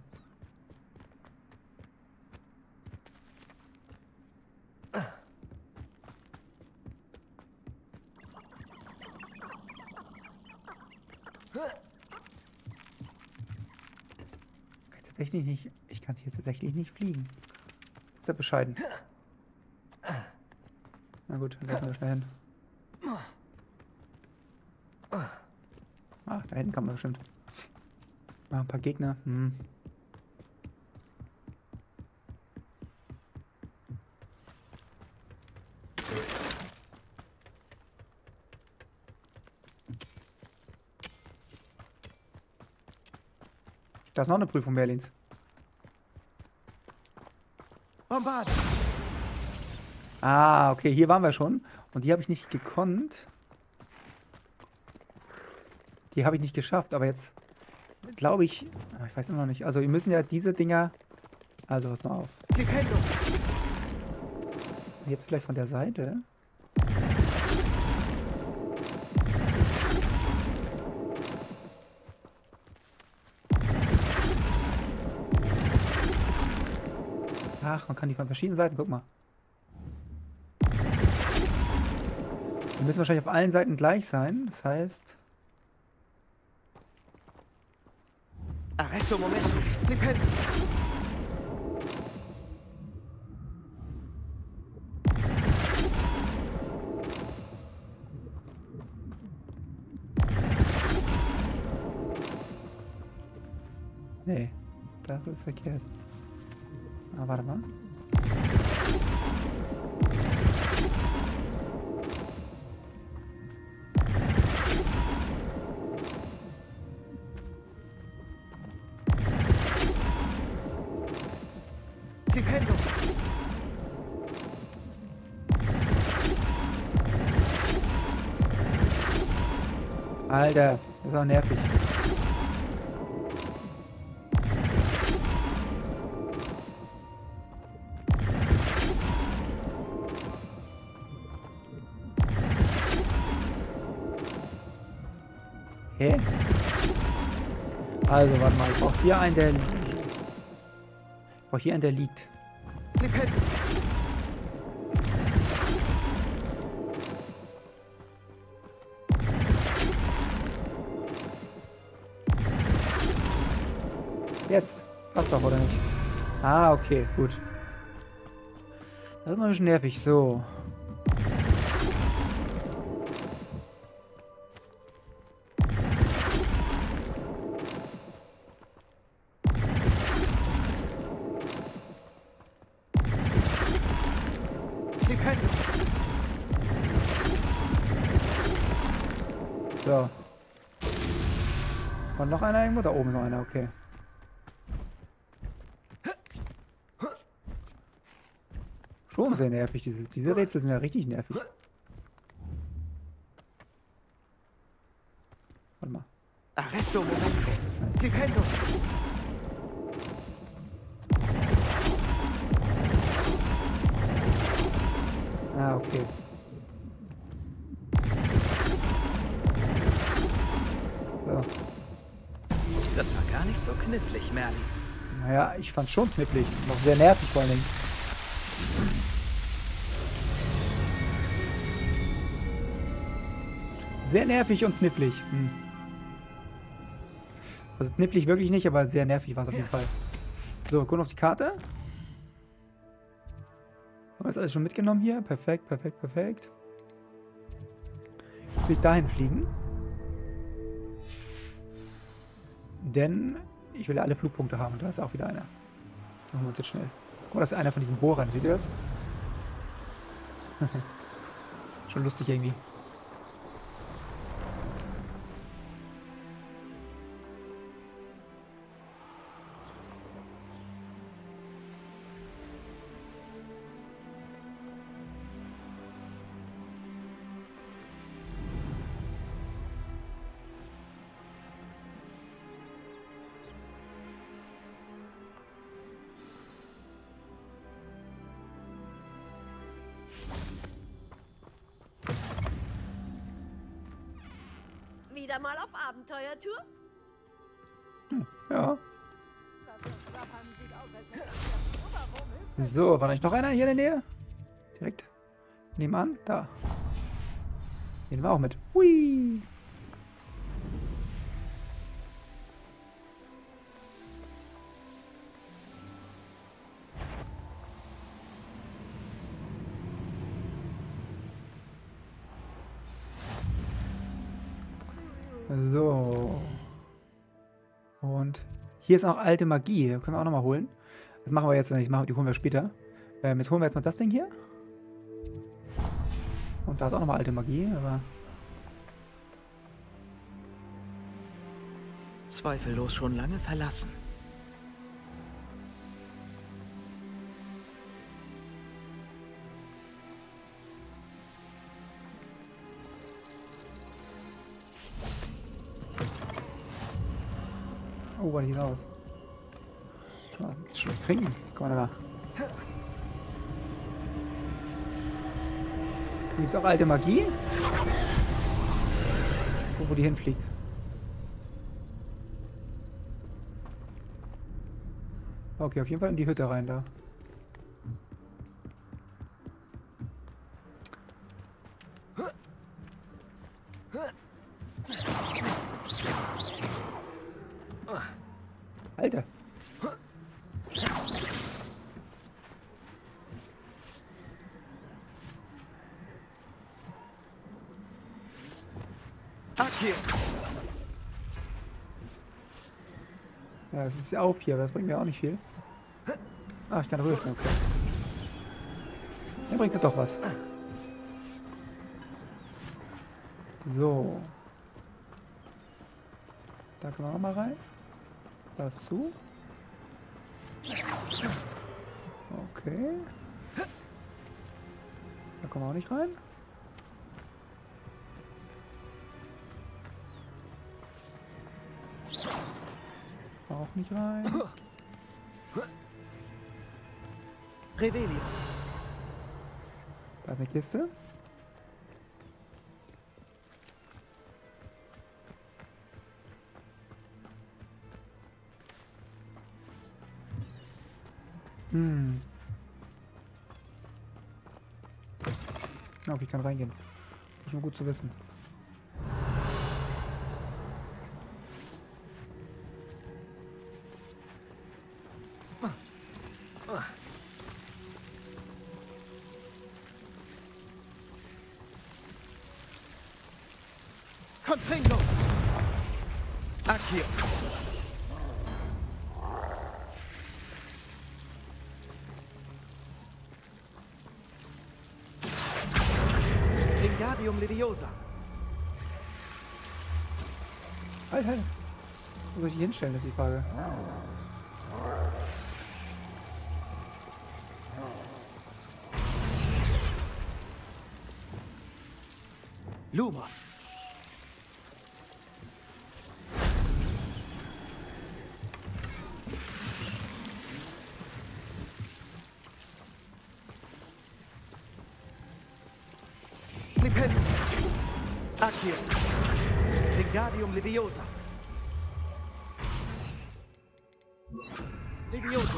Speaker 1: Tatsächlich nicht. Ich kann hier tatsächlich nicht fliegen. Ist ja bescheiden. Na gut, dann lassen wir schnell hin. Ah, da hinten kann man bestimmt. Ah, ein paar Gegner. Da ist noch eine Prüfung Merlins.
Speaker 2: Bombard!
Speaker 1: Ah, okay, hier waren wir schon. Und die habe ich nicht gekonnt. Die habe ich nicht geschafft, aber jetzt glaube ich... Ich weiß immer noch nicht. Also wir müssen ja diese Dinger... Also pass mal auf. Jetzt vielleicht von der Seite. Ach, man kann die von verschiedenen Seiten, guck mal. Die müssen wahrscheinlich auf allen Seiten gleich sein. Das heißt...
Speaker 2: Arresto, Moment. Flipendo.
Speaker 1: Nee, das ist verkehrt. Ah, warte mal. Alter, das ist auch nervig. Hä? Also, warte mal, ich brauche hier einen, der liegt. Ich brauche hier einen, der liegt. Jetzt. Passt doch, oder nicht? Ah, okay, gut. Das ist mal ein bisschen nervig. So. So. Und noch einer irgendwo? Da oben noch einer, okay. Schon sehr nervig, diese Rätsel sind ja richtig nervig. Warte mal.
Speaker 2: Arresto, Momento. Flipendo.
Speaker 1: Ah, okay. So.
Speaker 2: Das war gar nicht so knifflig, Merlin.
Speaker 1: Naja, ich fand's schon knifflig. Noch sehr nervig vor allen Dingen. Sehr nervig und knifflig. Also knifflig wirklich nicht, aber sehr nervig war es auf jeden Fall. So, gucken auf die Karte. Haben wir jetzt alles schon mitgenommen hier? Perfekt, perfekt, perfekt. Jetzt will ich dahin fliegen. Denn ich will ja alle Flugpunkte haben. Und da ist auch wieder einer. Den holen wir uns jetzt schnell. Guck mal, das ist einer von diesen Bohrern. Seht ihr das? Schon lustig irgendwie.
Speaker 6: Wieder mal auf Abenteuertour?
Speaker 1: Ja. So, war da nicht noch einer hier in der Nähe? Direkt nebenan? Da. Den war auch mit. Hui. So. Und hier ist auch alte Magie. Können wir auch nochmal holen. Das machen wir jetzt nicht. Die holen wir später. Jetzt holen wir jetzt noch das Ding hier. Und da ist auch nochmal alte Magie, aber...
Speaker 2: Zweifellos schon lange verlassen.
Speaker 1: Oh, was sieht aus? Schon trinken. Komm mal da. Gibt es auch alte Magie? Guck, wo die hinfliegt. Okay, auf jeden Fall in die Hütte rein da. Alter.
Speaker 2: Akir!
Speaker 1: Ja, das ist ja auch hier, aber das bringt mir auch nicht viel. Ah, ich kann rüberspringen, okay. Dann bringt es doch was. So. Da können wir auch mal rein. Das zu. Okay. Da kommen wir auch nicht rein. Auch nicht rein.
Speaker 2: Revelia.
Speaker 1: Da ist eine Kiste. Okay, ich kann reingehen. Ist schon gut zu wissen.
Speaker 2: Confringo! Akir! Wingardium Leviosa!
Speaker 1: Halt, halt! Wo soll ich die hinstellen, ist die Frage.
Speaker 2: Lumos! Akir! Wingardium Leviosa! Leviosa!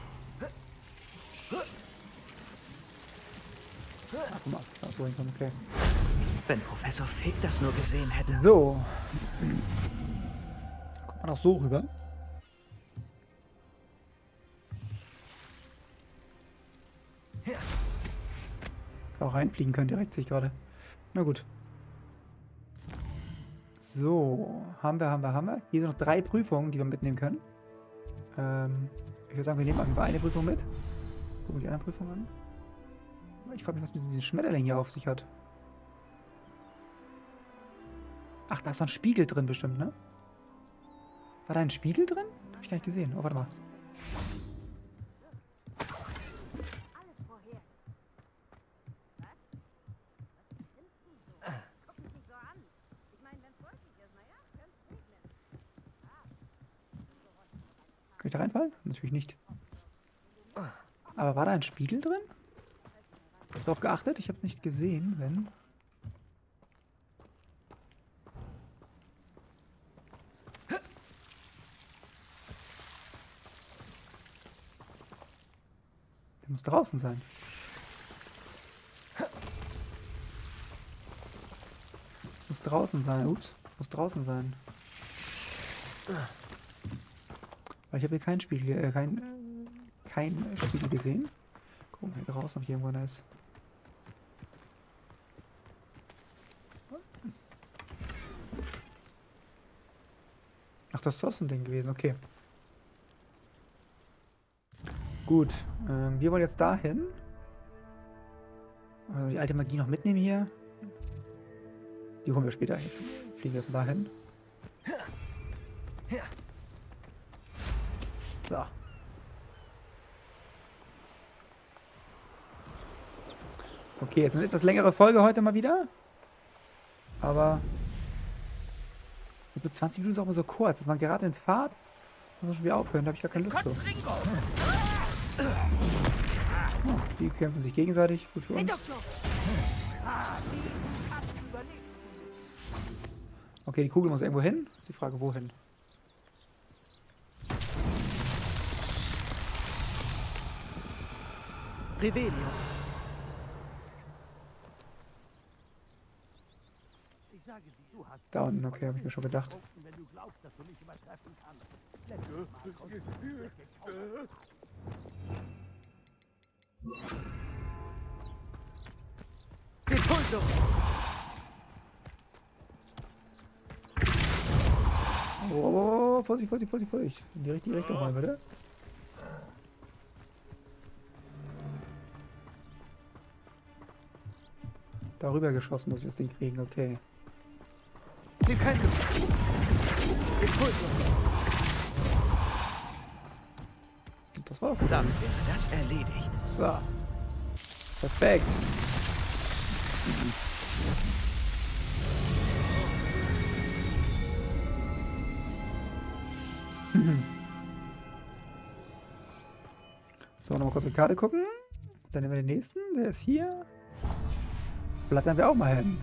Speaker 1: Ach, guck mal, da ist so hinkommen, okay.
Speaker 2: Wenn Professor Fig das nur gesehen hätte.
Speaker 1: So. Kommt man auch so rüber. Auch reinfliegen können direkt, sehe ich gerade. Na gut. So, haben wir. Hier sind noch 3 Prüfungen, die wir mitnehmen können. Ich würde sagen, wir nehmen einfach eine Prüfung mit. Gucken wir die anderen Prüfungen an. Ich frage mich, was mit diesem Schmetterling hier auf sich hat. Ach, da ist noch ein Spiegel drin bestimmt, ne? War da ein Spiegel drin? Hab ich gar nicht gesehen. Oh, warte mal. Kann ich da reinfallen? Natürlich nicht. Aber war da ein Spiegel drin? Darauf geachtet? Ich habe es nicht gesehen, wenn... Der muss draußen sein. Muss draußen sein. Ups. Muss draußen sein. Weil ich habe hier keinen Spiegel, kein Spiegel gesehen. Gucken wir hier draußen, ob hier irgendwo einer ist. Ach, das ist doch so ein Ding gewesen. Okay. Gut. Wir wollen jetzt dahin. Also die alte Magie noch mitnehmen hier. Die holen wir später. Jetzt fliegen wir jetzt mal dahin. So. Okay, jetzt eine etwas längere Folge heute mal wieder. Aber so 20 Minuten ist auch mal so kurz. Das war gerade in Fahrt Muss schon wieder aufhören, da habe ich gar keine Lust zu. Oh, die kämpfen sich gegenseitig. Gut für uns. Okay, die Kugel muss irgendwo hin. Ist die Frage, wohin?
Speaker 2: Revelio.
Speaker 1: Da unten, okay, habe ich mir schon gedacht.
Speaker 4: Wenn du glaubst, dass du mich übertreffen kannst.
Speaker 2: Depulso.
Speaker 1: Oh, Vorsicht, Vorsicht, Vorsicht, Vorsicht. In die richtige Richtung rein, bitte. Darüber geschossen, dass wir das Ding kriegen, okay. Das war doch gut.
Speaker 2: Dann wäre das erledigt.
Speaker 1: So. Perfekt. So, nochmal kurz die Karte gucken. Dann nehmen wir den nächsten. Der ist hier. Blättern wir auch mal hin.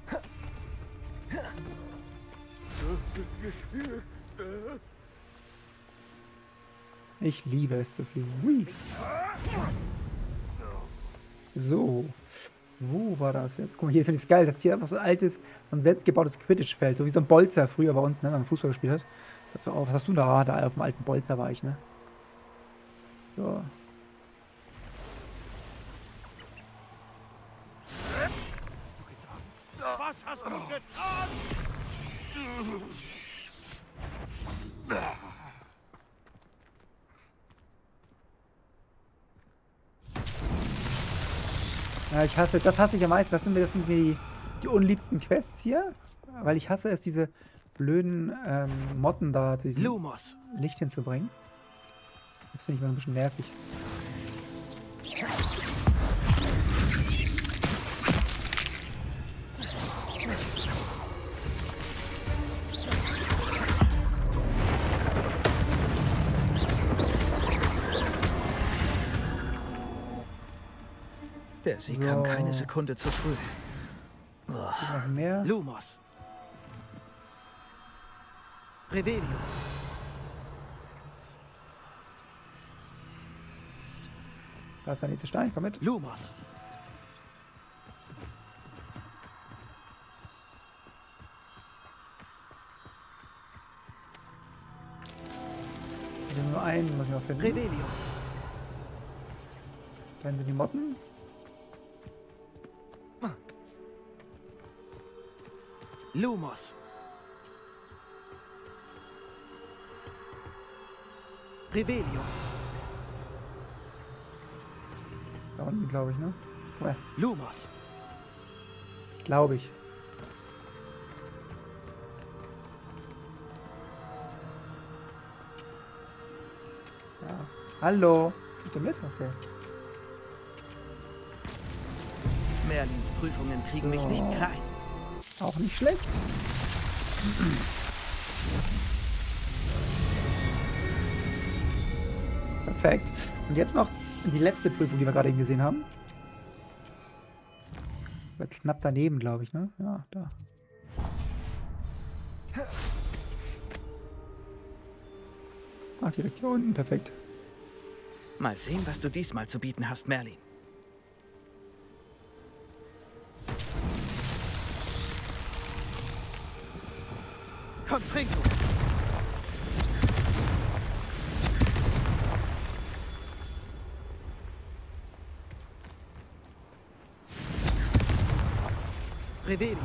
Speaker 1: Ich liebe es zu fliegen. Hui. So. Wo war das jetzt? Guck mal, hier finde ich es geil, dass hier einfach so ein altes und selbstgebautes Quidditch-Feld, so wie so ein Bolzer früher bei uns, ne, wenn man Fußball gespielt hat. Dachte, oh, was hast du da? Da auf dem alten Bolzer war ich, ne? So.
Speaker 8: Was hast du getan?
Speaker 1: Ja, ich hasse, das hasse ich am meisten. Das sind mir die unliebsten Quests hier. Weil ich hasse es, diese blöden Motten da, diesen
Speaker 2: Lumos.
Speaker 1: Licht hinzubringen. Das finde ich mal ein bisschen nervig.
Speaker 2: Der Sieg kam keine Sekunde zu früh.
Speaker 1: Noch mehr.
Speaker 2: Lumos. Revelio.
Speaker 1: Da ist der nächste Stein, komm mit.
Speaker 2: Lumos.
Speaker 1: Wir haben nur einen, muss ich noch finden.
Speaker 2: Revelio.
Speaker 1: Dann sind die Motten.
Speaker 2: Lumos. Revelio.
Speaker 1: Da unten, glaube ich, ne? Ja,
Speaker 2: Lumos.
Speaker 1: glaube ich. Ja. Hallo. Bitte mit? Okay.
Speaker 2: Merlins Prüfungen kriegen mich nicht klein.
Speaker 1: Auch nicht schlecht. Perfekt. Und jetzt noch die letzte Prüfung, die wir gerade eben gesehen haben. War knapp daneben, glaube ich, ne? Ja, da. Ach, direkt hier unten. Perfekt.
Speaker 2: Mal sehen, was du diesmal zu bieten hast, Merlin. Confringo. Revelio.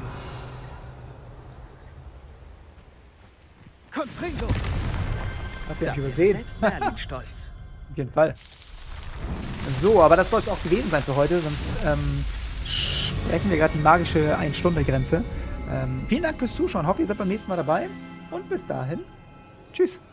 Speaker 2: Confringo.
Speaker 1: Habt ihr euch übersehen?
Speaker 2: Selbst Merlin stolz.
Speaker 1: Auf jeden Fall. So, aber das soll es auch gewesen sein für heute, sonst sprechen wir gerade die magische 1-Stunde-Grenze. Vielen Dank fürs Zuschauen. Hoffe, ihr seid beim nächsten Mal dabei. Und bis dahin, tschüss.